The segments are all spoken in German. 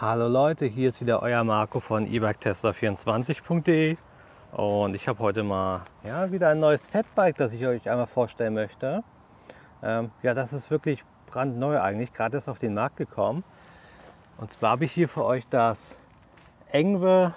Hallo Leute, hier ist wieder euer Marco von ebiketester24.de und ich habe heute mal wieder ein neues Fatbike, das ich euch einmal vorstellen möchte. Das ist wirklich brandneu eigentlich, gerade erst auf den Markt gekommen. Und zwar habe ich hier für euch das Engwe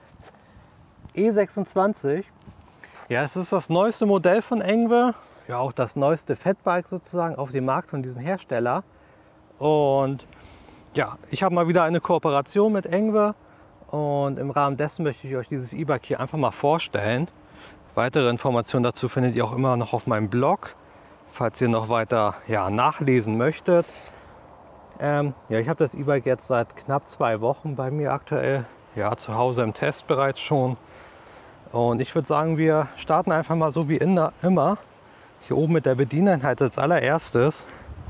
E26. Ja, es ist das neueste Modell von Engwe, ja auch das neueste Fatbike sozusagen auf dem Markt von diesem Hersteller. Und ja, ich habe mal wieder eine Kooperation mit Engwe und im Rahmen dessen möchte ich euch dieses E-Bike hier einfach mal vorstellen. Weitere Informationen dazu findet ihr auch immer noch auf meinem Blog, falls ihr noch weiter nachlesen möchtet. Ich habe das E-Bike jetzt seit knapp 2 Wochen bei mir aktuell, zu Hause im Test bereits schon. Und ich würde sagen, wir starten einfach mal so wie immer. Hier oben mit der Bedieneinheit als allererstes.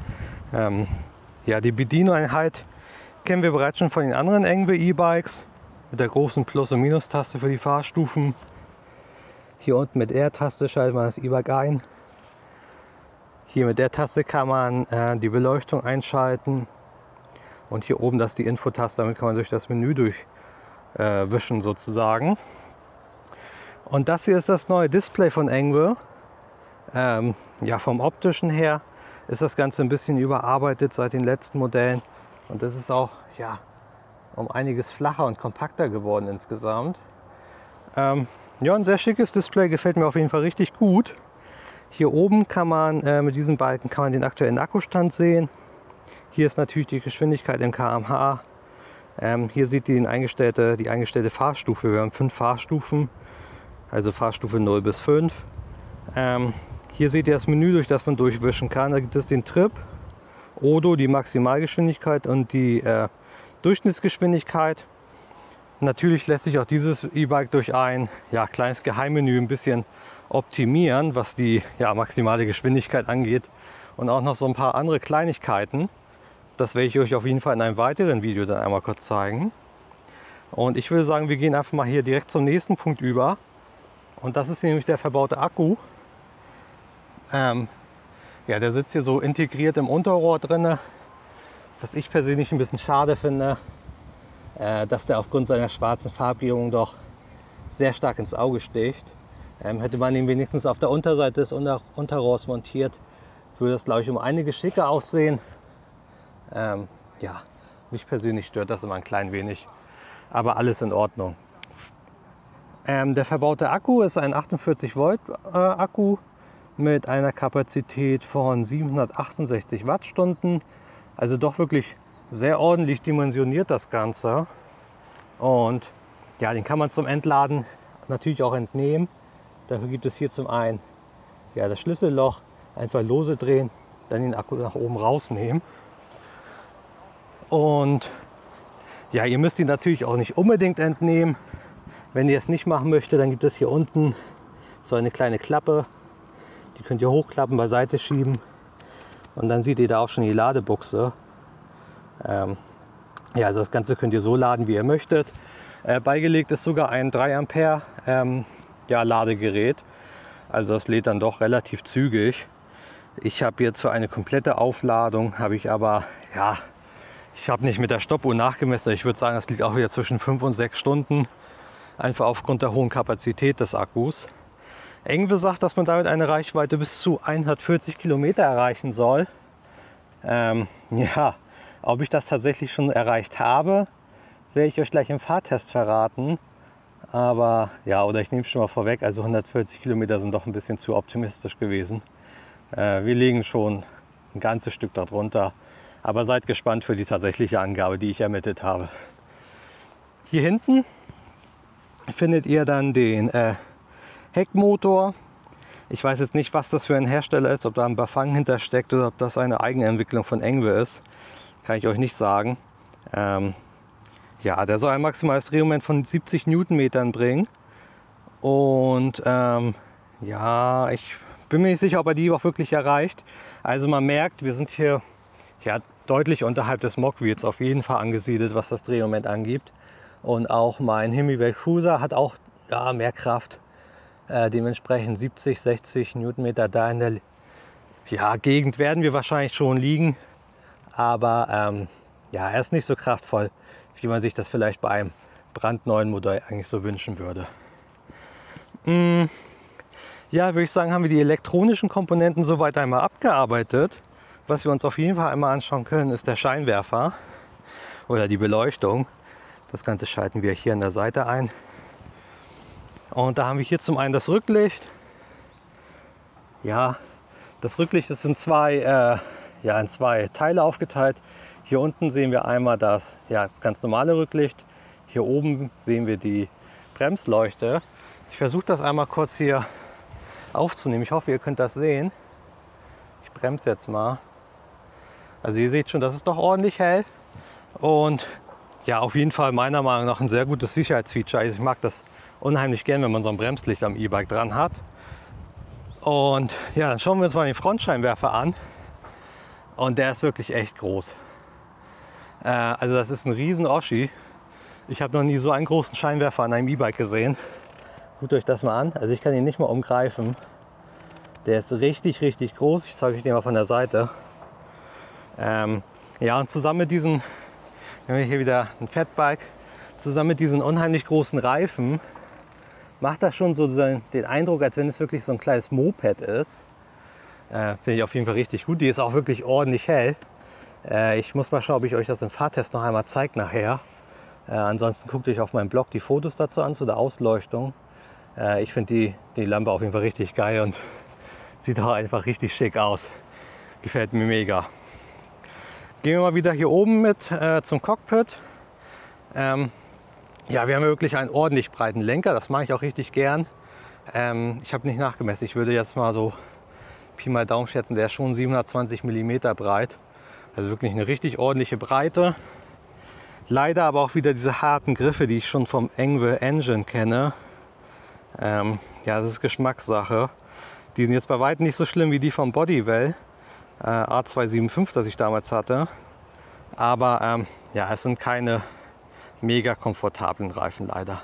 Die Bedieneinheit kennen wir bereits schon von den anderen Engwe E-Bikes mit der großen Plus- und Minus-Taste für die Fahrstufen. Hier unten mit R-Taste schaltet man das E-Bike ein. Hier mit der Taste kann man die Beleuchtung einschalten. Und hier oben, das ist die Infotaste, damit kann man durch das Menü durchwischen sozusagen. Und das hier ist das neue Display von Engwe. Vom optischen her ist das Ganze ein bisschen überarbeitet seit den letzten Modellen. Und das ist auch um einiges flacher und kompakter geworden insgesamt. Ein sehr schickes Display, gefällt mir auf jeden Fall richtig gut. Hier oben kann man mit diesem Balken den aktuellen Akkustand sehen. Hier ist natürlich die Geschwindigkeit im km/h. Hier seht ihr die eingestellte Fahrstufe. Wir haben 5 Fahrstufen, also Fahrstufe 0 bis 5. Hier seht ihr das Menü, durch das man durchwischen kann. Da gibt es den Trip, Odo, die Maximalgeschwindigkeit und die Durchschnittsgeschwindigkeit. Natürlich lässt sich auch dieses E-Bike durch ein kleines Geheimmenü ein bisschen optimieren, was die maximale Geschwindigkeit angeht. Und auch noch so ein paar andere Kleinigkeiten. Das werde ich euch auf jeden Fall in einem weiteren Video dann einmal kurz zeigen. Und ich würde sagen, wir gehen einfach mal hier direkt zum nächsten Punkt über. Und das ist nämlich der verbaute Akku. Der sitzt hier so integriert im Unterrohr drin. Was ich persönlich ein bisschen schade finde, dass der aufgrund seiner schwarzen Farbgebung doch sehr stark ins Auge sticht. Hätte man ihn wenigstens auf der Unterseite des Unterrohrs montiert, würde das, glaube ich, um einiges schicker aussehen. Mich persönlich stört das immer ein klein wenig, aber alles in Ordnung. Der verbaute Akku ist ein 48 Volt Akku mit einer Kapazität von 768 Wattstunden. Also doch wirklich sehr ordentlich dimensioniert das Ganze. Und den kann man zum Entladen natürlich auch entnehmen. Dafür gibt es hier zum einen das Schlüsselloch, einfach lose drehen, dann den Akku nach oben rausnehmen. Und ihr müsst ihn natürlich auch nicht unbedingt entnehmen. Wenn ihr es nicht machen möchtet, dann gibt es hier unten so eine kleine Klappe. Die könnt ihr hochklappen, beiseite schieben. Und dann seht ihr da auch schon die Ladebuchse. Also das Ganze könnt ihr so laden, wie ihr möchtet. Beigelegt ist sogar ein 3 Ampere Ladegerät. Also das lädt dann doch relativ zügig. Ich habe jetzt für eine komplette Aufladung, ich habe nicht mit der Stoppuhr nachgemessen. Ich würde sagen, das liegt auch wieder zwischen 5 und 6 Stunden. Einfach aufgrund der hohen Kapazität des Akkus. Engwe sagt, dass man damit eine Reichweite bis zu 140 Kilometer erreichen soll. Ob ich das tatsächlich schon erreicht habe, werde ich euch gleich im Fahrtest verraten. Aber oder ich nehme es schon mal vorweg, also 140 Kilometer sind doch ein bisschen zu optimistisch gewesen. Wir liegen schon ein ganzes Stück darunter. Aber seid gespannt für die tatsächliche Angabe, die ich ermittelt habe. Hier hinten findet ihr dann den Heckmotor. Ich weiß jetzt nicht, was das für ein Hersteller ist, ob da ein Bafang hintersteckt oder ob das eine Eigenentwicklung von Engwe ist. Kann ich euch nicht sagen. Der soll ein maximales Drehmoment von 70 Newtonmetern bringen. Und ich bin mir nicht sicher, ob er die auch wirklich erreicht. Also man merkt, wir sind hier deutlich unterhalb des Mogwheels auf jeden Fall angesiedelt, was das Drehmoment angibt. Und auch mein Himiwell Cruiser hat auch mehr Kraft. Dementsprechend 70, 60 Newtonmeter da in der Gegend werden wir wahrscheinlich schon liegen. Aber ja, er ist nicht so kraftvoll, wie man sich das vielleicht bei einem brandneuen Modell eigentlich so wünschen würde. Ja, würde ich sagen, haben wir die elektronischen Komponenten soweit einmal abgearbeitet. Was wir uns auf jeden Fall einmal anschauen können, ist der Scheinwerfer oder die Beleuchtung. Das Ganze schalten wir hier an der Seite ein. Und da haben wir hier zum einen das Rücklicht. Ja, das Rücklicht ist in zwei Teile aufgeteilt. Hier unten sehen wir einmal das ganz normale Rücklicht. Hier oben sehen wir die Bremsleuchte. Ich versuche das einmal kurz hier aufzunehmen. Ich hoffe, ihr könnt das sehen. Ich bremse jetzt mal. Also ihr seht schon, das ist doch ordentlich hell. Und ja, auf jeden Fall meiner Meinung nach ein sehr gutes Sicherheitsfeature. Also ich mag das unheimlich gern, wenn man so ein Bremslicht am E-Bike dran hat. Und ja, dann schauen wir uns mal den Frontscheinwerfer an. Und der ist wirklich echt groß. Also das ist ein riesen Oschi. Ich habe noch nie so einen großen Scheinwerfer an einem E-Bike gesehen. Guckt euch das mal an. Also ich kann ihn nicht mal umgreifen. Der ist richtig, richtig groß. Ich zeige euch den mal von der Seite. Ja, und zusammen mit diesen, wir haben hier wieder ein Fatbike, zusammen mit diesen unheimlich großen Reifen macht das schon so den Eindruck, als wenn es wirklich so ein kleines Moped ist. Finde ich auf jeden Fall richtig gut. Die ist auch wirklich ordentlich hell. Ich muss mal schauen, ob ich euch das im Fahrtest noch einmal zeige nachher. Ansonsten guckt euch auf meinem Blog die Fotos dazu an, zu der Ausleuchtung. Ich finde die Lampe auf jeden Fall richtig geil und sieht auch einfach richtig schick aus. Gefällt mir mega. Gehen wir mal wieder hier oben mit zum Cockpit. Ja, wir haben wirklich einen ordentlich breiten Lenker. Das mag ich auch richtig gern. Ich habe nicht nachgemessen. Ich würde jetzt mal so Pi mal Daumen schätzen, der ist schon 720 mm breit. Also wirklich eine richtig ordentliche Breite. Leider aber auch wieder diese harten Griffe, die ich schon vom Engve Engine kenne. Ja, das ist Geschmackssache. Die sind jetzt bei weitem nicht so schlimm wie die vom Bodywell A275, das ich damals hatte. Aber ja, es sind keine mega komfortablen Reifen leider.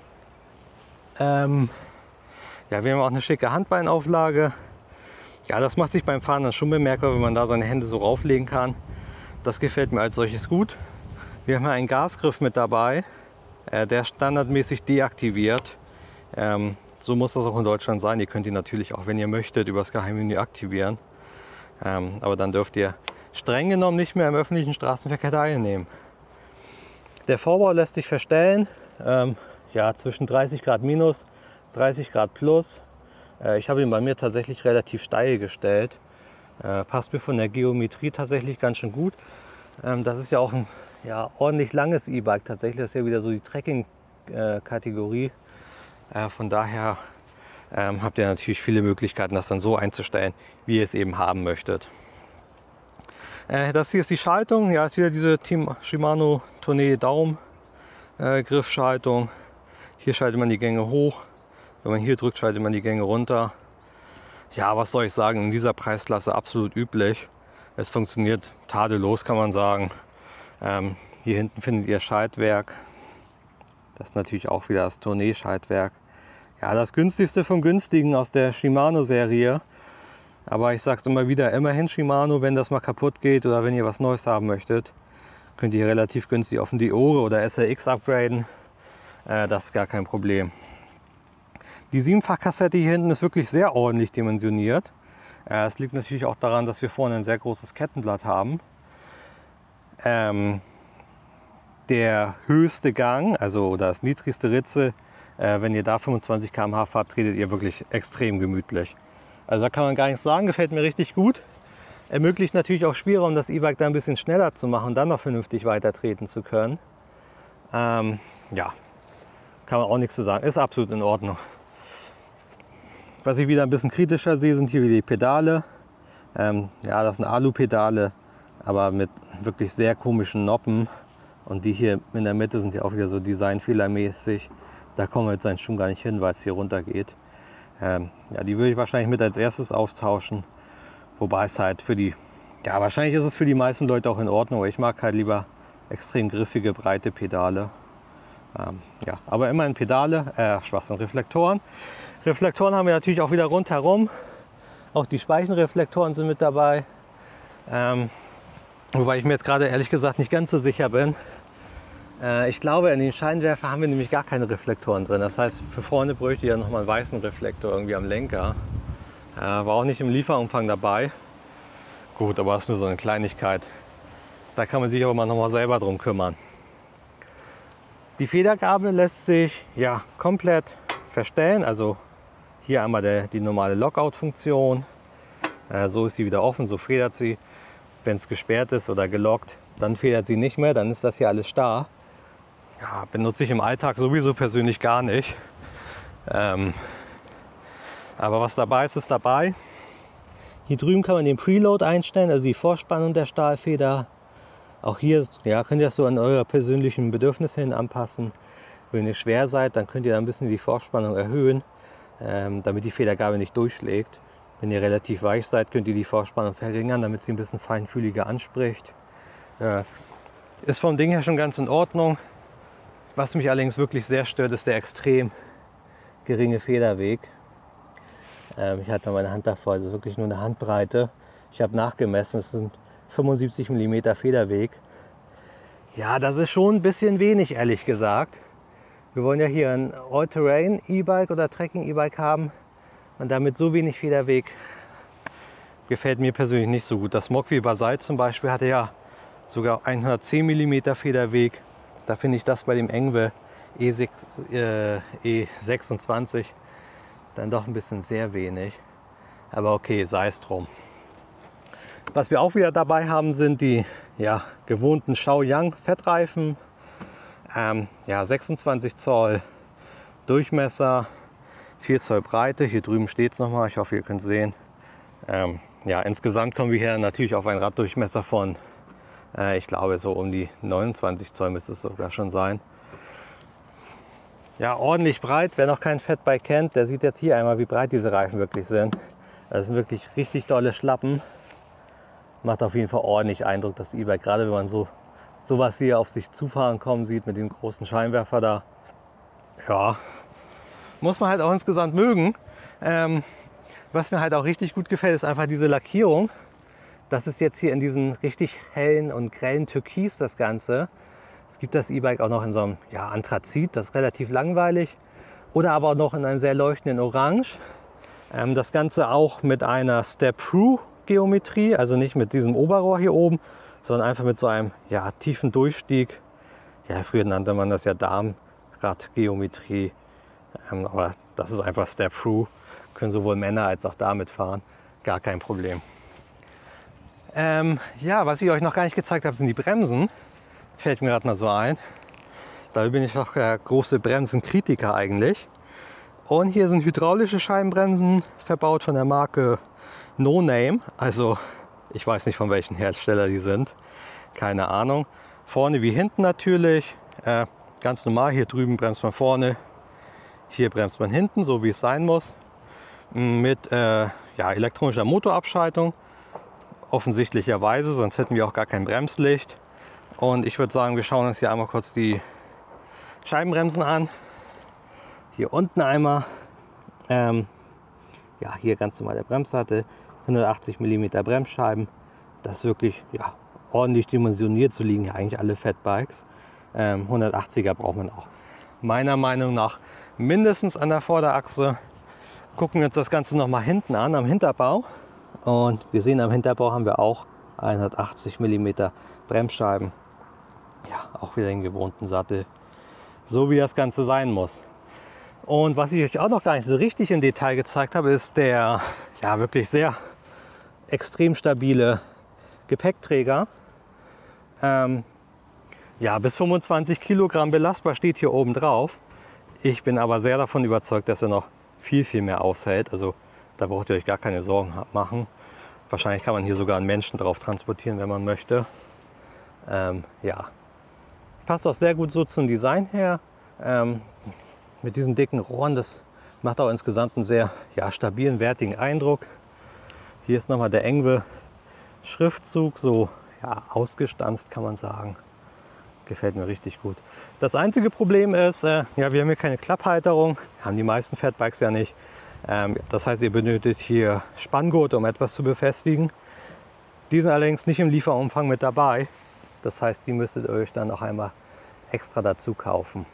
Ja, wir haben auch eine schicke Handbeinauflage. Ja, das macht sich beim Fahren dann schon bemerkbar, wenn man da seine Hände so rauflegen kann. Das gefällt mir als solches gut. Wir haben hier einen Gasgriff mit dabei, der standardmäßig deaktiviert. So muss das auch in Deutschland sein. Ihr könnt ihn natürlich auch, wenn ihr möchtet, über das Geheimmenü aktivieren. Aber dann dürft ihr streng genommen nicht mehr im öffentlichen Straßenverkehr teilnehmen. Der Vorbau lässt sich verstellen, ja, zwischen 30 Grad minus, 30 Grad plus. Ich habe ihn bei mir tatsächlich relativ steil gestellt. Passt mir von der Geometrie tatsächlich ganz schön gut. Das ist ja auch ein ordentlich langes E-Bike tatsächlich. Das ist ja wieder so die Trekking-Kategorie. Von daher habt ihr natürlich viele Möglichkeiten, das dann so einzustellen, wie ihr es eben haben möchtet. Das hier ist die Schaltung. Ja, ist wieder diese Team Shimano Tournee Daumen Griffschaltung. Hier schaltet man die Gänge hoch. Wenn man hier drückt, schaltet man die Gänge runter. Ja, was soll ich sagen, in dieser Preisklasse absolut üblich. Es funktioniert tadellos, kann man sagen. Hier hinten findet ihr Schaltwerk. Das ist natürlich auch wieder das Tournee-Schaltwerk. Ja, das günstigste vom günstigen aus der Shimano-Serie. Aber ich sage es immer wieder, immerhin Shimano, wenn das mal kaputt geht oder wenn ihr was Neues haben möchtet, könnt ihr relativ günstig auf ein Deore oder SLX upgraden. Das ist gar kein Problem. Die 7-fach-Kassette hier hinten ist wirklich sehr ordentlich dimensioniert. Es liegt natürlich auch daran, dass wir vorne ein sehr großes Kettenblatt haben. Der höchste Gang, also das niedrigste Ritzel, wenn ihr da 25 km/h fahrt, tretet ihr wirklich extrem gemütlich. Also da kann man gar nichts sagen, gefällt mir richtig gut. Ermöglicht natürlich auch Spielraum, das E-Bike da ein bisschen schneller zu machen und dann noch vernünftig weiter treten zu können. Ja, kann man auch nichts zu sagen, ist absolut in Ordnung. Was ich wieder ein bisschen kritischer sehe, sind hier wieder die Pedale. Ja, das sind Alu-Pedale, aber mit wirklich sehr komischen Noppen. Und die hier in der Mitte sind ja auch wieder so designfehlermäßig. Da kommen wir jetzt eigentlich schon gar nicht hin, weil es hier runter geht. Ja, die würde ich wahrscheinlich mit als erstes austauschen. Wobei es halt für die, ja, wahrscheinlich ist es für die meisten Leute auch in Ordnung. Aber ich mag halt lieber extrem griffige, breite Pedale. Ja, aber immerhin Pedale, Schwachsinn, Reflektoren. Reflektoren haben wir natürlich auch wieder rundherum. Auch die Speichenreflektoren sind mit dabei. Wobei ich mir jetzt gerade ehrlich gesagt nicht ganz so sicher bin. Ich glaube, in den Scheinwerfer haben wir nämlich gar keine Reflektoren drin. Das heißt, für vorne bräuchte ich ja nochmal einen weißen Reflektor irgendwie am Lenker. War auch nicht im Lieferumfang dabei. Gut, aber das ist nur so eine Kleinigkeit. Da kann man sich auch immer nochmal selber drum kümmern. Die Federgabel lässt sich ja komplett verstellen. Also hier einmal die normale Lockout-Funktion. So ist sie wieder offen, so federt sie. Wenn es gesperrt ist oder gelockt, dann federt sie nicht mehr, dann ist das hier alles starr. Ja, benutze ich im Alltag sowieso persönlich gar nicht. Aber was dabei ist, ist dabei. Hier drüben kann man den Preload einstellen, also die Vorspannung der Stahlfeder. Auch hier könnt ihr das so an eure persönlichen Bedürfnisse hin anpassen. Wenn ihr schwer seid, dann könnt ihr ein bisschen die Vorspannung erhöhen, damit die Federgabel nicht durchschlägt. Wenn ihr relativ weich seid, könnt ihr die Vorspannung verringern, damit sie ein bisschen feinfühliger anspricht. Ist vom Ding her schon ganz in Ordnung. Was mich allerdings wirklich sehr stört, ist der extrem geringe Federweg. Ich halte mal meine Hand davor, also wirklich nur eine Handbreite. Ich habe nachgemessen, es sind 75 mm Federweg. Ja, das ist schon ein bisschen wenig, ehrlich gesagt. Wir wollen ja hier ein All-Terrain E-Bike oder Trekking E-Bike haben. Und damit so wenig Federweg gefällt mir persönlich nicht so gut. Das Mokwi Basalt zum Beispiel hatte ja sogar 110 mm Federweg. Da finde ich das bei dem Engwe E26 dann doch ein bisschen sehr wenig. Aber okay, sei es drum. Was wir auch wieder dabei haben, sind die gewohnten Shaoyang Fettreifen. 26 Zoll Durchmesser, 4 Zoll Breite. Hier drüben steht es nochmal, ich hoffe, ihr könnt es sehen. Insgesamt kommen wir hier natürlich auf einen Raddurchmesser von, ich glaube, so um die 29 Zoll müsste es sogar schon sein. Ja, ordentlich breit. Wer noch kein Fatbike kennt, der sieht jetzt hier einmal, wie breit diese Reifen wirklich sind. Das sind wirklich richtig dolle Schlappen. Macht auf jeden Fall ordentlich Eindruck, das E-Bike. Gerade wenn man sowas hier auf sich zufahren kommen sieht mit dem großen Scheinwerfer da. Ja, muss man halt auch insgesamt mögen. Was mir halt auch richtig gut gefällt, ist einfach diese Lackierung. Das ist jetzt hier in diesen richtig hellen und grellen Türkis das Ganze. Es gibt das E-Bike auch noch in so einem Anthrazit, das ist relativ langweilig. Oder aber auch noch in einem sehr leuchtenden Orange. Das Ganze auch mit einer Step-Through-Geometrie, also nicht mit diesem Oberrohr hier oben, sondern einfach mit so einem tiefen Durchstieg. Ja, früher nannte man das ja Darmrad-Geometrie. Aber das ist einfach Step-Through. Können sowohl Männer als auch Damen fahren. Gar kein Problem. Was ich euch noch gar nicht gezeigt habe, sind die Bremsen. Fällt mir gerade mal so ein. Da bin ich noch der große Bremsenkritiker eigentlich. Und hier sind hydraulische Scheibenbremsen verbaut von der Marke No Name. Also ich weiß nicht, von welchem Hersteller die sind. Keine Ahnung. Vorne wie hinten natürlich. Ganz normal. Hier drüben bremst man vorne. Hier bremst man hinten, so wie es sein muss. Mit elektronischer Motorabschaltung. Offensichtlicherweise, sonst hätten wir auch gar kein Bremslicht. Und ich würde sagen, wir schauen uns hier einmal kurz die Scheibenbremsen an. Hier unten einmal, hier ganz normal der Bremssattel, 180 mm Bremsscheiben. Das ist wirklich ordentlich dimensioniert, so liegen ja eigentlich alle Fatbikes. 180er braucht man auch meiner Meinung nach mindestens an der Vorderachse. Gucken wir uns das Ganze noch mal hinten an, am Hinterbau. Und wir sehen, am Hinterbau haben wir auch 180 mm Bremsscheiben. Ja, auch wieder den gewohnten Sattel. So wie das Ganze sein muss. Und was ich euch auch noch gar nicht so richtig im Detail gezeigt habe, ist der wirklich sehr extrem stabile Gepäckträger. Bis 25 Kilogramm belastbar steht hier oben drauf. Ich bin aber sehr davon überzeugt, dass er noch viel mehr aushält. Also da braucht ihr euch gar keine Sorgen machen. Wahrscheinlich kann man hier sogar einen Menschen drauf transportieren, wenn man möchte. Passt auch sehr gut so zum Design her. Mit diesen dicken Rohren, das macht auch insgesamt einen sehr stabilen, wertigen Eindruck. Hier ist nochmal der Engwe Schriftzug, so ausgestanzt kann man sagen. Gefällt mir richtig gut. Das einzige Problem ist, wir haben hier keine Klapphalterung, haben die meisten Fatbikes ja nicht. Das heißt, ihr benötigt hier Spanngurte, um etwas zu befestigen. Die sind allerdings nicht im Lieferumfang mit dabei. Das heißt, die müsstet ihr euch dann noch einmal extra dazu kaufen.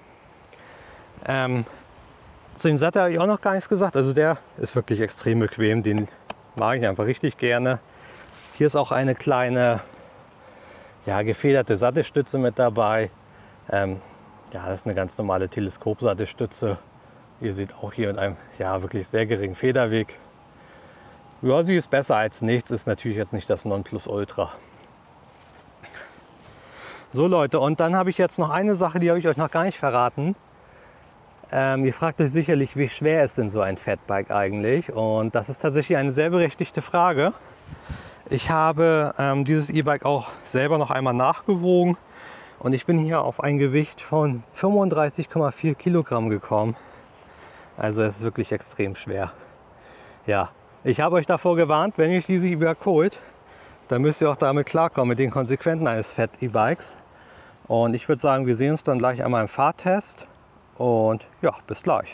Zu dem Sattel habe ich auch noch gar nichts gesagt. Also der ist wirklich extrem bequem. Den mag ich einfach richtig gerne. Hier ist auch eine kleine, ja, gefederte Sattelstütze mit dabei. Ja, das ist eine ganz normale Teleskopsattelstütze. Ihr seht auch hier mit einem, ja, wirklich sehr geringen Federweg. Ja, sie ist besser als nichts, ist natürlich jetzt nicht das Nonplusultra. So Leute, und dann habe ich jetzt noch eine Sache, die habe ich euch noch gar nicht verraten. Ihr fragt euch sicherlich, wie schwer ist denn so ein Fatbike eigentlich? Und das ist tatsächlich eine sehr berechtigte Frage. Ich habe dieses E-Bike auch selber noch einmal nachgewogen und ich bin hier auf ein Gewicht von 35,4 Kilogramm gekommen. Also es ist wirklich extrem schwer. Ja, ich habe euch davor gewarnt, wenn ihr euch diese E-Bike holt, dann müsst ihr auch damit klarkommen mit den Konsequenzen eines Fat-E-Bikes. Und ich würde sagen, wir sehen uns dann gleich einmal im Fahrtest und ja, bis gleich.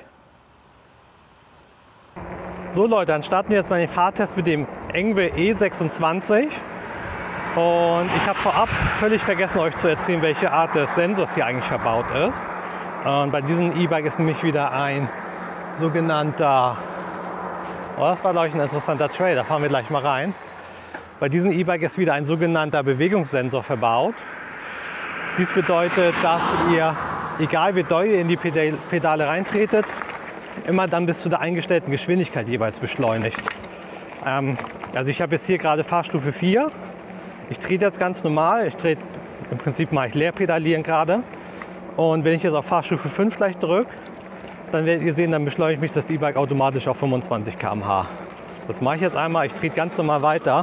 So Leute, dann starten wir jetzt mal den Fahrtest mit dem Engve E26. Und ich habe vorab völlig vergessen, euch zu erzählen, welche Art des Sensors hier eigentlich verbaut ist. Und bei diesem E-Bike ist nämlich wieder ein sogenannter, oh, das war glaube ich ein interessanter Trail, da fahren wir gleich mal rein. Bei diesem E-Bike ist wieder ein sogenannter Bewegungssensor verbaut. Dies bedeutet, dass ihr, egal wie doll ihr in die Pedale reintretet, immer dann bis zu der eingestellten Geschwindigkeit jeweils beschleunigt. Also ich habe jetzt hier gerade Fahrstufe 4. Ich trete jetzt ganz normal. Ich trete, im Prinzip mache ich Leerpedalieren gerade. Und wenn ich jetzt auf Fahrstufe 5 gleich drücke, dann werdet ihr sehen, dann beschleunigt mich das E-Bike automatisch auf 25 km/h. Das mache ich jetzt einmal. Ich trete ganz normal weiter.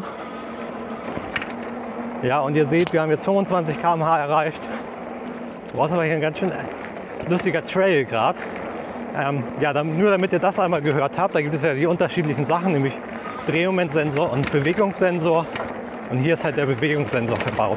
Ja, und ihr seht, wir haben jetzt 25 km/h erreicht. Boah, das war hier ein ganz schön lustiger Trail gerade. Ja, nur damit ihr das einmal gehört habt, da gibt es ja die unterschiedlichen Sachen, nämlich Drehmomentsensor und Bewegungssensor. Und hier ist halt der Bewegungssensor verbaut.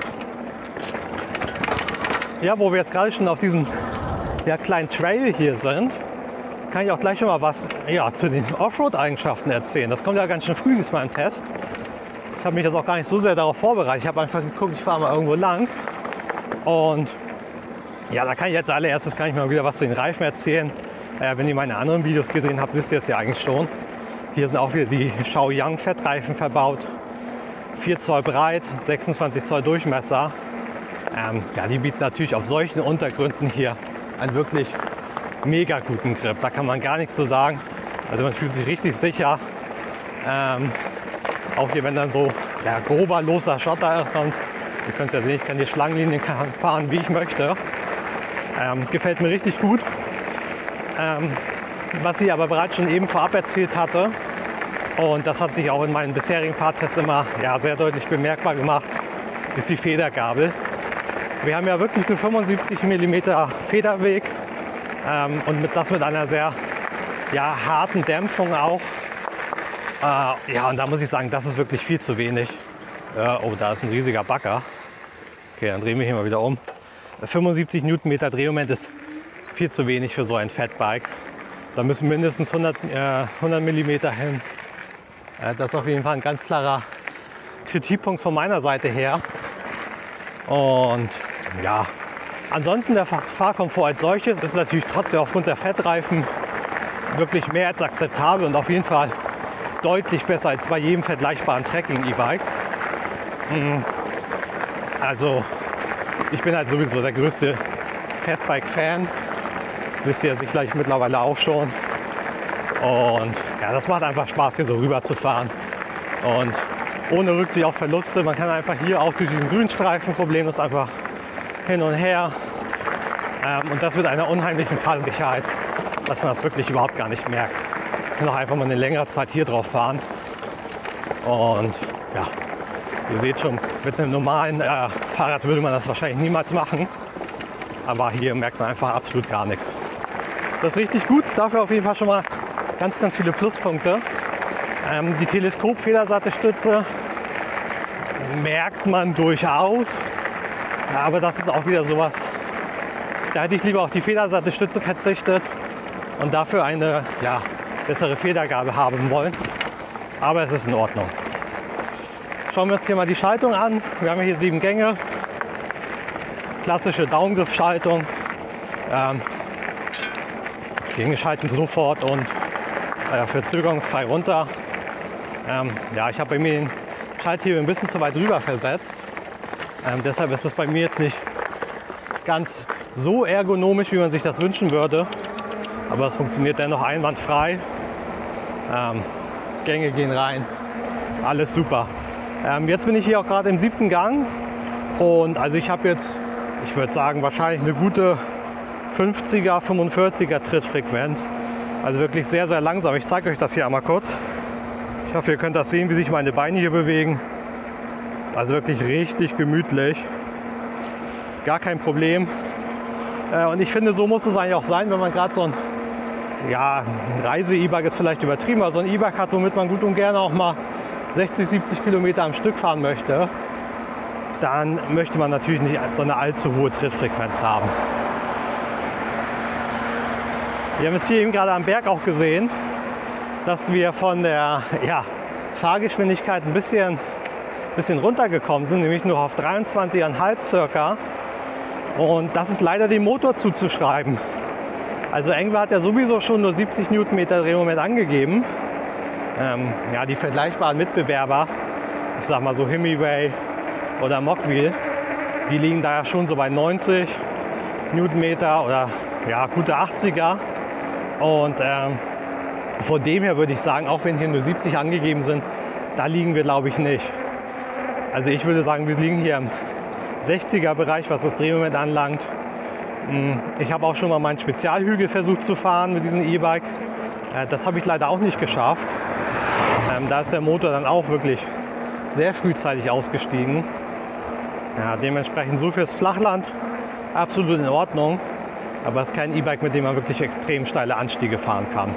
Ja, wo wir jetzt gerade schon auf diesem, ja, kleinen Trail hier sind, kann ich auch gleich schon mal was, ja, zu den Offroad-Eigenschaften erzählen. Das kommt ja ganz schön früh diesmal im Test. Ich habe mich jetzt auch gar nicht so sehr darauf vorbereitet. Ich habe einfach geguckt, ich fahre mal irgendwo lang. Und ja, da kann ich jetzt allererstes mal wieder was zu den Reifen erzählen. Wenn ihr meine anderen Videos gesehen habt, wisst ihr es ja eigentlich schon. Hier sind auch wieder die Shaoyang Fettreifen verbaut. 4 Zoll breit, 26 Zoll Durchmesser. Ja, die bieten natürlich auf solchen Untergründen hier einen wirklich mega guten Grip. Da kann man gar nichts zu sagen. Also man fühlt sich richtig sicher. Auch hier, wenn dann so, ja, grober, loser Schotter kommt. Ihr könnt es ja sehen, ich kann die Schlangenlinien fahren, wie ich möchte. Gefällt mir richtig gut. Was ich aber bereits schon eben vorab erzählt hatte, und das hat sich auch in meinen bisherigen Fahrtests immer, ja, sehr deutlich bemerkbar gemacht, ist die Federgabel. Wir haben ja wirklich einen 75 mm Federweg und das mit einer sehr, ja, harten Dämpfung auch. Ja, und da muss ich sagen, das ist wirklich viel zu wenig. Oh, da ist ein riesiger Bagger. Okay, dann drehen wir hier mal wieder um. 75 Newtonmeter Drehmoment ist viel zu wenig für so ein Fatbike. Da müssen mindestens 100 mm hin. Das ist auf jeden Fall ein ganz klarer Kritikpunkt von meiner Seite her. Und ja, ansonsten der Fahrkomfort als solches ist natürlich trotzdem aufgrund der Fettreifen wirklich mehr als akzeptabel und auf jeden Fall deutlich besser als bei jedem vergleichbaren Trekking-E-Bike. Also ich bin halt sowieso der größte Fatbike-Fan. Wisst ihr sicherlich mittlerweile auch schon. Und ja, das macht einfach Spaß, hier so rüber zu fahren. Und ohne Rücksicht auf Verluste. Man kann einfach hier auch durch den Grünstreifen problemlos einfach hin und her. Und das mit einer unheimlichen Fahrsicherheit, dass man das wirklich überhaupt gar nicht merkt. Man kann auch einfach mal eine längere Zeit hier drauf fahren. Und ja, ihr seht schon, mit einem normalen Fahrrad würde man das wahrscheinlich niemals machen. Aber hier merkt man einfach absolut gar nichts. Das ist richtig gut. Dafür auf jeden Fall schon mal ganz, ganz viele Pluspunkte. Die Teleskop-Federsattelstütze merkt man durchaus. Aber das ist auch wieder sowas. Da hätte ich lieber auf die Federsattelstütze verzichtet und dafür eine, ja, bessere Federgabel haben wollen. Aber es ist in Ordnung. schauen wir uns hier mal die Schaltung an. Wir haben hier 7 Gänge. Klassische Daumengriffschaltung. Gänge schalten sofort und verzögerungsfrei runter. Ja, ich habe bei mir den Schalthebel ein bisschen zu weit rüber versetzt. Deshalb ist es bei mir jetzt nicht ganz so ergonomisch, wie man sich das wünschen würde. Aber es funktioniert dennoch einwandfrei. Gänge gehen rein. Alles super. Jetzt bin ich hier auch gerade im 7. Gang. Und also ich habe jetzt, ich würde sagen, wahrscheinlich eine gute 50er, 45er Trittfrequenz. Also wirklich sehr, sehr langsam. Ich zeige euch das hier einmal kurz. Ich hoffe, ihr könnt das sehen, wie sich meine Beine hier bewegen. Also wirklich richtig gemütlich. Gar kein Problem. Und ich finde, so muss es eigentlich auch sein, wenn man gerade so ein, ja, ein Reise-E-Bike ist vielleicht übertrieben, aber so ein E-Bike hat, womit man gut und gerne auch mal 60, 70 Kilometer am Stück fahren möchte. Dann möchte man natürlich nicht so eine allzu hohe Trittfrequenz haben. Wir haben es hier eben gerade am Berg auch gesehen, dass wir von der Fahrgeschwindigkeit ein bisschen runtergekommen sind, nämlich nur auf 23,5 circa. Und das ist leider dem Motor zuzuschreiben. Also Engwe hat ja sowieso schon nur 70 Newtonmeter Drehmoment angegeben. Ja, die vergleichbaren Mitbewerber, ich sag mal so Himiway oder Mogwheel, die liegen da ja schon so bei 90 Newtonmeter oder ja, gute 80er. Und von dem her würde ich sagen, auch wenn hier nur 70 angegeben sind, da liegen wir, glaube ich, nicht. Also ich würde sagen, wir liegen hier im 60er Bereich, was das Drehmoment anlangt. Ich habe auch schon mal meinen Spezialhügel versucht zu fahren mit diesem E-Bike. Das habe ich leider auch nicht geschafft. Da ist der Motor dann auch wirklich sehr frühzeitig ausgestiegen. Ja, dementsprechend so fürs Flachland absolut in Ordnung. Aber es ist kein E-Bike, mit dem man wirklich extrem steile Anstiege fahren kann.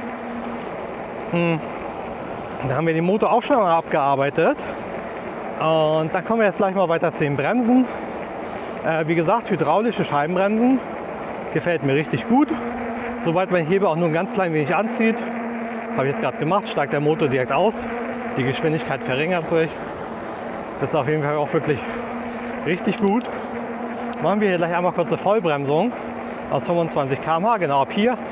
Da haben wir den Motor auch schon mal abgearbeitet. Und dann kommen wir jetzt gleich mal weiter zu den Bremsen. Wie gesagt, hydraulische Scheibenbremsen. Gefällt mir richtig gut. Sobald man den Hebel auch nur ein ganz klein wenig anzieht, habe ich jetzt gerade gemacht, steigt der Motor direkt aus. Die Geschwindigkeit verringert sich. Das ist auf jeden Fall auch wirklich richtig gut. Machen wir hier gleich einmal kurz eine Vollbremsung aus 25 km/h, genau ab hier.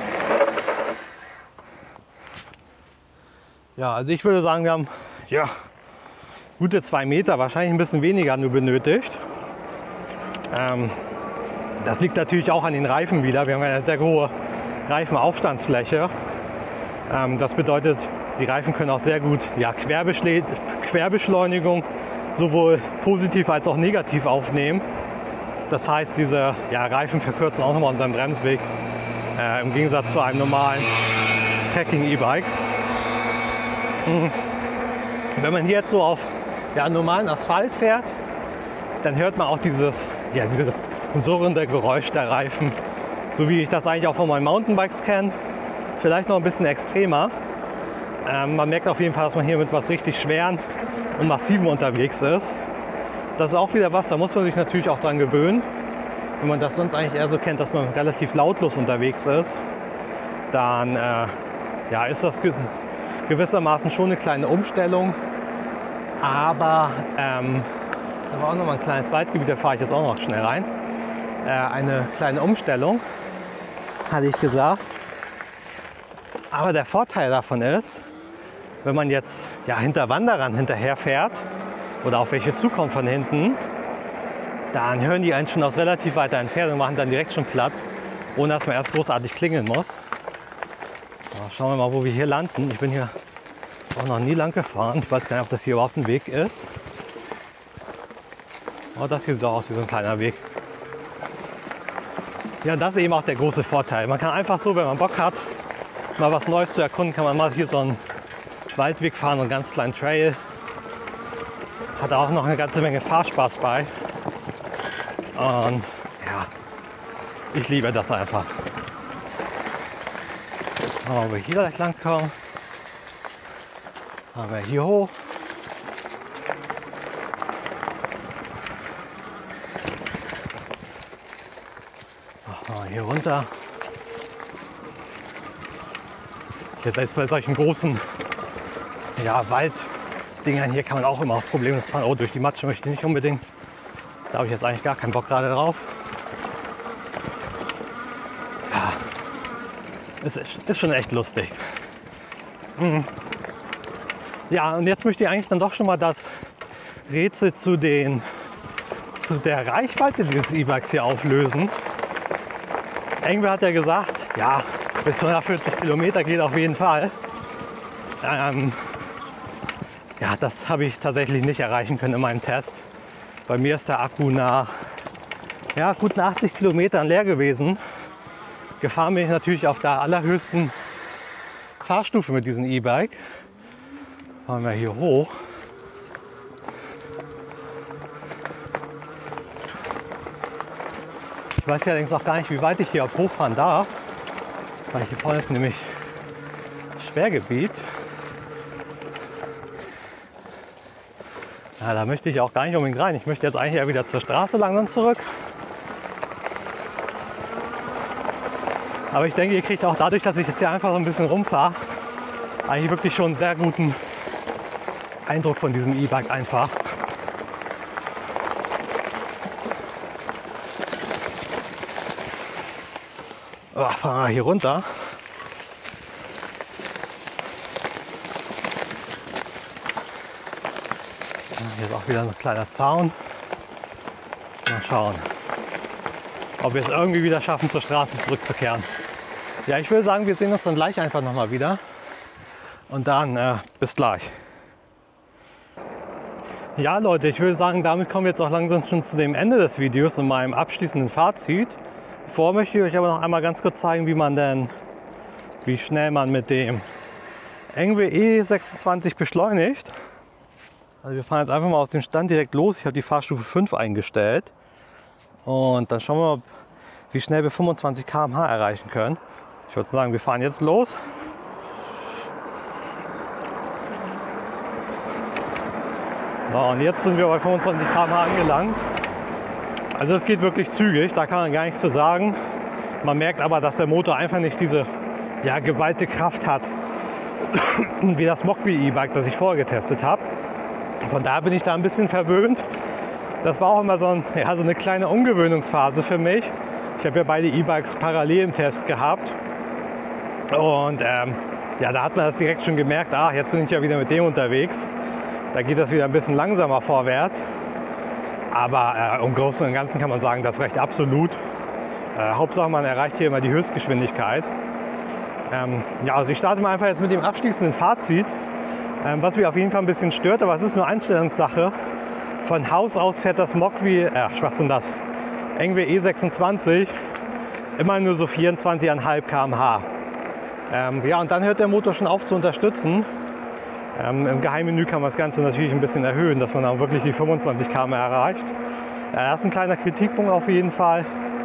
Ja, also ich würde sagen, wir haben gute 2 Meter, wahrscheinlich ein bisschen weniger nur benötigt. Das liegt natürlich auch an den Reifen wieder. Wir haben eine sehr hohe Reifenaufstandsfläche. Das bedeutet, die Reifen können auch sehr gut Querbeschleunigung sowohl positiv als auch negativ aufnehmen. Das heißt, diese Reifen verkürzen auch nochmal unseren Bremsweg im Gegensatz zu einem normalen Trekking-E-Bike. Wenn man hier jetzt so auf normalen Asphalt fährt, dann hört man auch dieses surrende Geräusch der Reifen, so wie ich das eigentlich auch von meinen Mountainbikes kenne. Vielleicht noch ein bisschen extremer. Man merkt auf jeden Fall, dass man hier mit was richtig Schweren und Massivem unterwegs ist. Das ist auch wieder was, da muss man sich natürlich auch dran gewöhnen. Wenn man das sonst eigentlich eher so kennt, dass man relativ lautlos unterwegs ist, dann ist das gewissermaßen schon eine kleine Umstellung. Aber da war auch noch mal ein kleines Waldgebiet, da fahre ich jetzt auch noch schnell rein. Eine kleine Umstellung, hatte ich gesagt. Aber der Vorteil davon ist, wenn man jetzt hinter Wanderern hinterher fährt oder auf welche zukommt von hinten, dann hören die einen schon aus relativ weiter Entfernung und machen dann direkt schon Platz, ohne dass man erst großartig klingeln muss. So, schauen wir mal, wo wir hier landen. Ich bin hier auch noch nie lang gefahren. Ich weiß gar nicht, ob das hier überhaupt ein Weg ist. Aber das hier sieht doch aus wie so ein kleiner Weg. Ja, das ist eben auch der große Vorteil. Man kann einfach so, wenn man Bock hat, mal was Neues zu erkunden, kann man mal hier so einen Waldweg fahren, einen ganz kleinen Trail. Hat auch noch eine ganze Menge Fahrspaß bei. Und ich liebe das einfach. Wenn wir hier gleich lang kommen, fahren wir hier hoch. Hier runter. Hier selbst bei solchen großen Walddingern Dingern hier kann man auch immer problemlos fahren. Oh, durch die Matsche möchte ich nicht unbedingt. Da habe ich jetzt eigentlich gar keinen Bock gerade drauf. Ja, ist schon echt lustig. Ja, und jetzt möchte ich eigentlich dann doch schon mal das Rätsel zu der Reichweite dieses E-Bikes hier auflösen. Irgendwer hat ja gesagt, ja, bis 140 Kilometer geht auf jeden Fall. Ja, das habe ich tatsächlich nicht erreichen können in meinem Test. Bei mir ist der Akku nach guten 80 Kilometern leer gewesen. Gefahren bin ich natürlich auf der allerhöchsten Fahrstufe mit diesem E-Bike. Fahren wir hier hoch. Ich weiß ja allerdings auch gar nicht, wie weit ich hier auf hochfahren darf. Weil hier vorne ist nämlich Sperrgebiet. Ja, da möchte ich auch gar nicht unbedingt rein. Ich möchte jetzt eigentlich ja wieder zur Straße langsam zurück. Aber ich denke, ihr kriegt auch dadurch, dass ich jetzt hier einfach so ein bisschen rumfahre, eigentlich wirklich schon einen sehr guten Eindruck von diesem E-Bike einfach. Oh, fahren wir hier runter. Hier ist auch wieder ein kleiner Zaun. Mal schauen, ob wir es irgendwie wieder schaffen, zur Straße zurückzukehren. Ja, ich würde sagen, wir sehen uns dann gleich einfach nochmal wieder. Und dann bis gleich. Ja Leute, ich würde sagen, damit kommen wir jetzt auch langsam schon zu dem Ende des Videos und meinem abschließenden Fazit. Vorher möchte ich euch aber noch einmal ganz kurz zeigen, wie schnell man mit dem Engve E26 beschleunigt. Also wir fahren jetzt einfach mal aus dem Stand direkt los. Ich habe die Fahrstufe 5 eingestellt. Und dann schauen wir mal, wie schnell wir 25 km/h erreichen können. Ich würde sagen, wir fahren jetzt los. So, und jetzt sind wir bei 25 km/h angelangt. Also es geht wirklich zügig, da kann man gar nichts zu sagen. Man merkt aber, dass der Motor einfach nicht diese geballte Kraft hat, wie das Mokwi E-Bike, das ich vorher getestet habe. Von daher bin ich da ein bisschen verwöhnt. Das war auch immer so eine kleine Umgewöhnungsphase für mich. Ich habe ja beide E-Bikes parallel im Test gehabt. Und da hat man das direkt schon gemerkt, jetzt bin ich ja wieder mit dem unterwegs. Da geht das wieder ein bisschen langsamer vorwärts. Aber im Großen und Ganzen kann man sagen, das reicht absolut. Hauptsache man erreicht hier immer die Höchstgeschwindigkeit. Also ich starte mal einfach jetzt mit dem abschließenden Fazit. Was mich auf jeden Fall ein bisschen stört, aber es ist nur Einstellungssache. Von Haus aus fährt das Mokwi, das Engve E26 immer nur so 24,5 km/h. Und dann hört der Motor schon auf zu unterstützen. Im Geheimmenü kann man das Ganze natürlich ein bisschen erhöhen, dass man dann wirklich die 25 km/h erreicht. Das ist ein kleiner Kritikpunkt auf jeden Fall.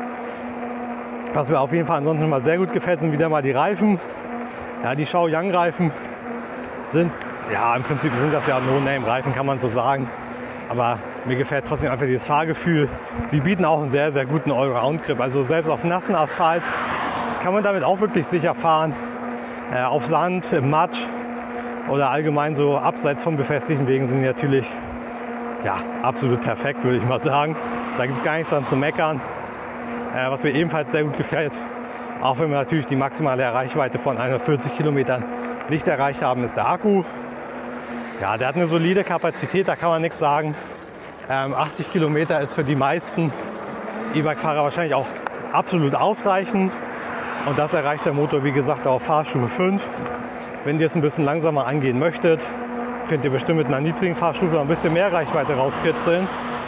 Was mir auf jeden Fall ansonsten mal sehr gut gefällt, sind wieder mal die Reifen. Ja, die Shaoyang-Reifen sind, im Prinzip sind das ja No-Name-Reifen, kann man so sagen. Aber mir gefällt trotzdem einfach dieses Fahrgefühl. Sie bieten auch einen sehr, sehr guten Allround-Grip. Also selbst auf nassen Asphalt kann man damit auch wirklich sicher fahren. Auf Sand, im Matsch oder allgemein so abseits von befestigten Wegen sind die natürlich absolut perfekt, würde ich mal sagen. Da gibt es gar nichts dran zu meckern. Was mir ebenfalls sehr gut gefällt, auch wenn wir natürlich die maximale Reichweite von 140 Kilometern nicht erreicht haben, ist der Akku. Ja, der hat eine solide Kapazität, da kann man nichts sagen. 80 Kilometer ist für die meisten E-Bike-Fahrer wahrscheinlich auch absolut ausreichend. Und das erreicht der Motor, wie gesagt, auf Fahrstufe 5. Wenn ihr es ein bisschen langsamer angehen möchtet, könnt ihr bestimmt mit einer niedrigen Fahrstufe noch ein bisschen mehr Reichweite rauskitzeln.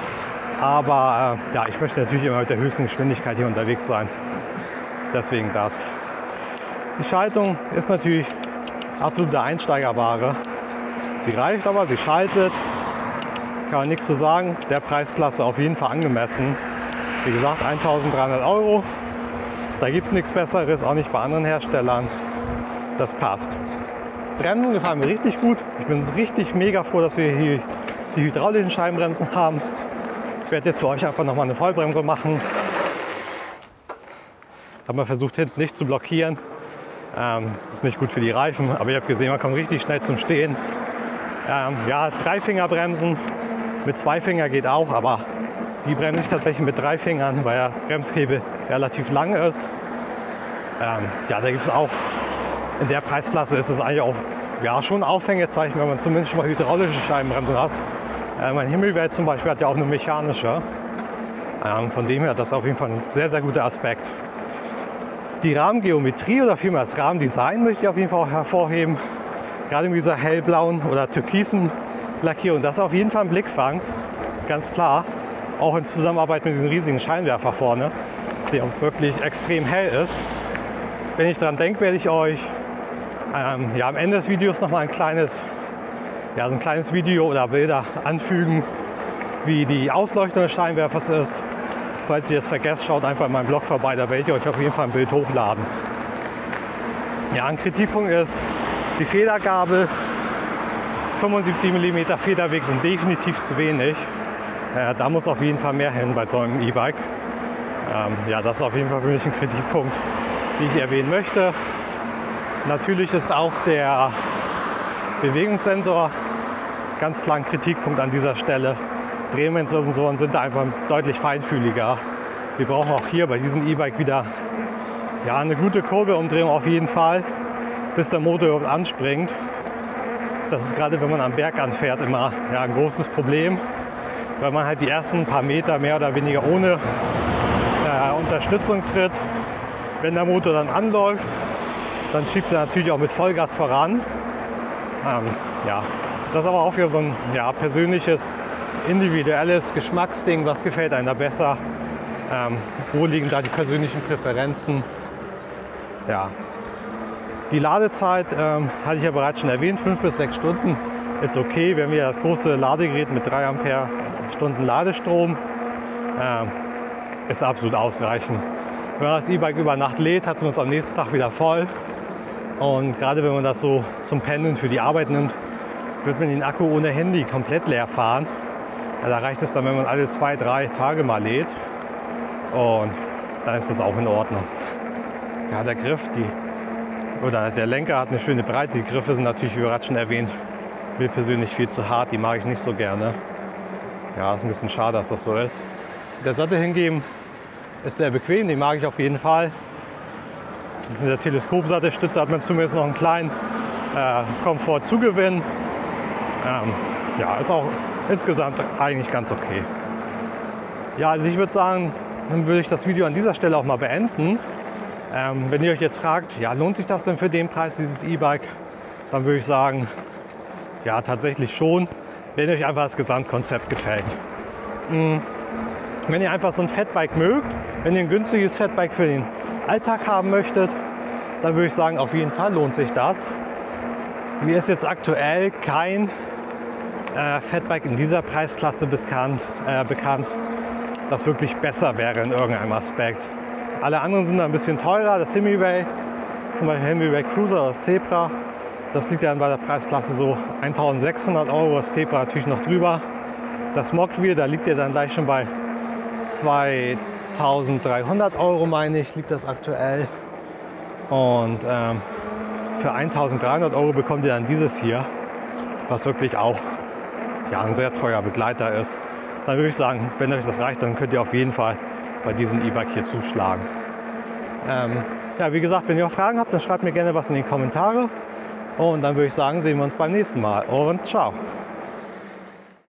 Aber ich möchte natürlich immer mit der höchsten Geschwindigkeit hier unterwegs sein. Deswegen das. Die Schaltung ist natürlich absolute Einsteigerware. Sie reicht aber, sie schaltet. Kann man nichts zu sagen. Der Preisklasse auf jeden Fall angemessen. Wie gesagt, 1.300 €. Da gibt es nichts Besseres, auch nicht bei anderen Herstellern. Das passt. Bremsen gefallen mir richtig gut. Ich bin richtig mega froh, dass wir hier die hydraulischen Scheibenbremsen haben. Ich werde jetzt für euch einfach nochmal eine Vollbremse machen. Habe mal versucht, hinten nicht zu blockieren. Ist nicht gut für die Reifen, aber ihr habt gesehen, man kommt richtig schnell zum Stehen. Ja, Dreifingerbremsen, mit Zweifinger geht auch, aber die bremse ich tatsächlich mit 3 Fingern, weil der Bremshebel relativ lang ist. Ja, da gibt es auch, in der Preisklasse ist es eigentlich auch ja, schon ein Aushängeseichen, wenn man zumindest schon mal hydraulische Scheibenbremsen hat. Mein Himmelwelt zum Beispiel hat ja auch eine mechanische. Von dem her, das ist auf jeden Fall ein sehr, sehr guter Aspekt. Die Rahmengeometrie oder vielmehr das Rahmendesign möchte ich auf jeden Fall auch hervorheben. Gerade mit dieser hellblauen oder türkisen Lackierung, das ist auf jeden Fall ein Blickfang, ganz klar. Auch in Zusammenarbeit mit diesem riesigen Scheinwerfer vorne, der wirklich extrem hell ist. Wenn ich daran denke, werde ich euch ja, am Ende des Videos noch mal ein kleines Video oder Bilder anfügen, wie die Ausleuchtung des Scheinwerfers ist. Falls ihr es vergesst, schaut einfach in meinem Blog vorbei, da werde ich euch auf jeden Fall ein Bild hochladen. Ja, ein Kritikpunkt ist, die Federgabel, 75 mm Federweg sind definitiv zu wenig. Da muss auf jeden Fall mehr hin bei so einem E-Bike. Ja, das ist auf jeden Fall für mich ein Kritikpunkt, den ich erwähnen möchte. Natürlich ist auch der Bewegungssensor ganz klar ein Kritikpunkt an dieser Stelle. Drehmomentsensoren sind da einfach deutlich feinfühliger. Wir brauchen auch hier bei diesem E-Bike wieder ja, eine gute Kurbelumdrehung auf jeden Fall, bis der Motor überhaupt anspringt. Das ist gerade, wenn man am Berg anfährt, immer ja, ein großes Problem, weil man halt die ersten paar Meter mehr oder weniger ohne Unterstützung tritt. Wenn der Motor dann anläuft, dann schiebt er natürlich auch mit Vollgas voran. Ja, das ist aber auch wieder so ein ja, persönliches, individuelles Geschmacksding. Was gefällt einem da besser? Wo liegen da die persönlichen Präferenzen? Ja. Die Ladezeit hatte ich ja bereits schon erwähnt, 5 bis 6 Stunden ist okay. Wir haben hier das große Ladegerät mit 3 Ampere-Stunden Ladestrom. Ist absolut ausreichend. Wenn man das E-Bike über Nacht lädt, hat man es am nächsten Tag wieder voll. Und gerade wenn man das so zum Pendeln für die Arbeit nimmt, wird man den Akku ohne Handy komplett leer fahren. Ja, da reicht es dann, wenn man alle 2, 3 Tage mal lädt. Und dann ist das auch in Ordnung. Ja, der Griff, der Lenker hat eine schöne Breite. Die Griffe sind natürlich, wie bereits schon erwähnt, mir persönlich viel zu hart. Die mag ich nicht so gerne. Ja, ist ein bisschen schade, dass das so ist. Der Sattel hingegen ist sehr bequem, den mag ich auf jeden Fall. Mit der Teleskopsattelstütze hat man zumindest noch einen kleinen Komfortzugewinn. Ja, ist auch insgesamt eigentlich ganz okay. Ja, also ich würde sagen, dann würde ich das Video an dieser Stelle auch mal beenden. Wenn ihr euch jetzt fragt, ja, lohnt sich das denn für den Preis, dieses E-Bike? Dann würde ich sagen, ja, tatsächlich schon, wenn euch einfach das Gesamtkonzept gefällt. Wenn ihr einfach so ein Fatbike mögt, wenn ihr ein günstiges Fatbike für den Alltag haben möchtet, dann würde ich sagen, auf jeden Fall lohnt sich das. Mir ist jetzt aktuell kein Fatbike in dieser Preisklasse bekannt, das wirklich besser wäre in irgendeinem Aspekt. Alle anderen sind ein bisschen teurer. Das Himmelwelt, zum Beispiel Himmelwelt Cruiser oder das Zebra, das liegt dann bei der Preisklasse so 1.600 €, das Zebra natürlich noch drüber. Das Mogwheel, da liegt ihr dann gleich schon bei 2.300 € meine ich, liegt das aktuell. Und für 1.300 € bekommt ihr dann dieses hier, was wirklich auch ja, ein sehr treuer Begleiter ist. Dann würde ich sagen, wenn euch das reicht, dann könnt ihr auf jeden Fall bei diesem E-Bike hier zuschlagen. Ja, wie gesagt, wenn ihr auch Fragen habt, dann schreibt mir gerne was in die Kommentare. Und dann würde ich sagen, sehen wir uns beim nächsten Mal. Und ciao!